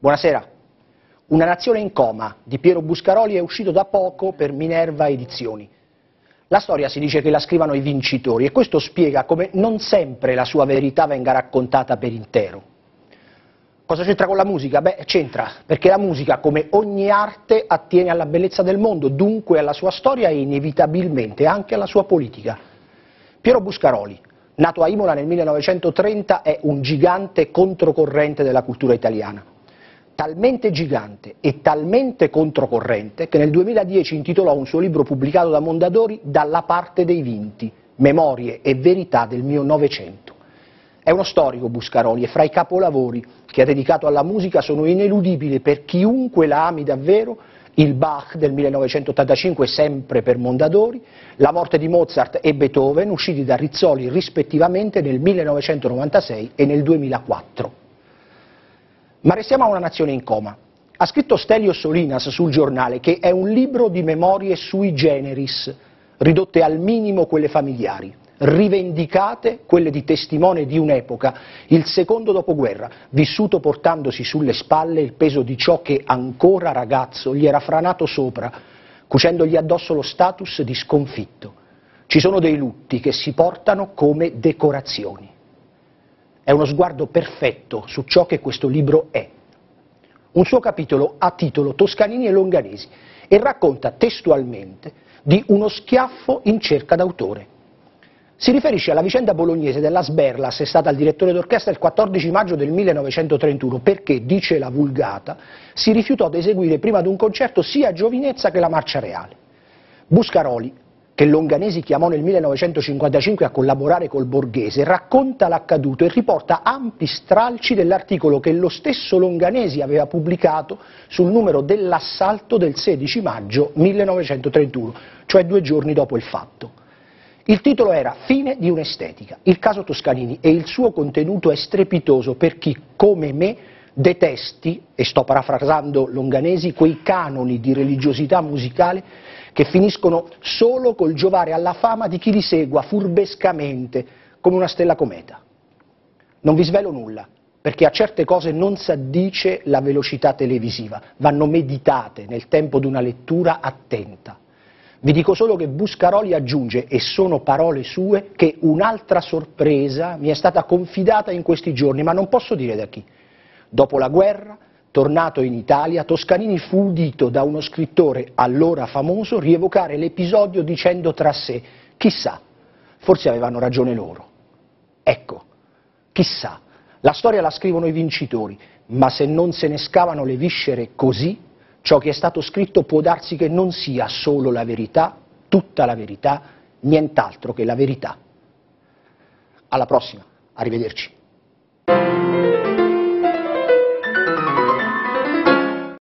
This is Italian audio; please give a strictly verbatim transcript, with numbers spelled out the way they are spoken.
Buonasera. Una nazione in coma di Piero Buscaroli è uscito da poco per Minerva Edizioni. La storia si dice che la scrivano i vincitori e questo spiega come non sempre la sua verità venga raccontata per intero. Cosa c'entra con la musica? Beh, c'entra, perché la musica, come ogni arte, attiene alla bellezza del mondo, dunque alla sua storia e inevitabilmente anche alla sua politica. Piero Buscaroli, nato a Imola nel millenovecentotrenta, è un gigante controcorrente della cultura italiana. Talmente gigante e talmente controcorrente che nel duemiladieci intitolò un suo libro pubblicato da Mondadori Dalla parte dei vinti, memorie e verità del mio Novecento. È uno storico Buscaroli e fra i capolavori che ha dedicato alla musica sono ineludibili per chiunque la ami davvero il Bach del millenovecentottantacinque sempre per Mondadori, La morte di Mozart e Beethoven usciti da Rizzoli rispettivamente nel millenovecentonovantasei e nel duemilaquattro. Ma restiamo a una nazione in coma. Ha scritto Stelio Solinas sul Giornale che è un libro di memorie sui generis, ridotte al minimo quelle familiari, rivendicate quelle di testimone di un'epoca, il secondo dopoguerra, vissuto portandosi sulle spalle il peso di ciò che ancora ragazzo gli era franato sopra, cucendogli addosso lo status di sconfitto. Ci sono dei lutti che si portano come decorazioni. È uno sguardo perfetto su ciò che questo libro è. Un suo capitolo ha titolo Toscanini e Longanesi e racconta testualmente di uno schiaffo in cerca d'autore. Si riferisce alla vicenda bolognese della Sberla, assestata al direttore d'orchestra il quattordici maggio del millenovecentotrentuno, perché, dice la Vulgata, si rifiutò di eseguire prima di un concerto sia Giovinezza che la Marcia Reale. Buscaroli, che Longanesi chiamò nel millenovecentocinquantacinque a collaborare col Borghese, racconta l'accaduto e riporta ampi stralci dell'articolo che lo stesso Longanesi aveva pubblicato sul numero dell'assalto del sedici maggio millenovecentotrentuno, cioè due giorni dopo il fatto. Il titolo era Fine di un'estetica, il caso Toscanini, e il suo contenuto è strepitoso per chi, come me, detesti, e sto parafrasando Longanesi, quei canoni di religiosità musicale che finiscono solo col giovare alla fama di chi li segua furbescamente come una stella cometa. Non vi svelo nulla, perché a certe cose non s'addice la velocità televisiva, vanno meditate nel tempo di una lettura attenta. Vi dico solo che Buscaroli aggiunge, e sono parole sue, che un'altra sorpresa mi è stata confidata in questi giorni, ma non posso dire da chi. Dopo la guerra, tornato in Italia, Toscanini fu udito da uno scrittore allora famoso rievocare l'episodio dicendo tra sé, chissà, forse avevano ragione loro. Ecco, chissà, la storia la scrivono i vincitori, ma se non se ne scavano le viscere così, ciò che è stato scritto può darsi che non sia solo la verità, tutta la verità, nient'altro che la verità. Alla prossima, arrivederci.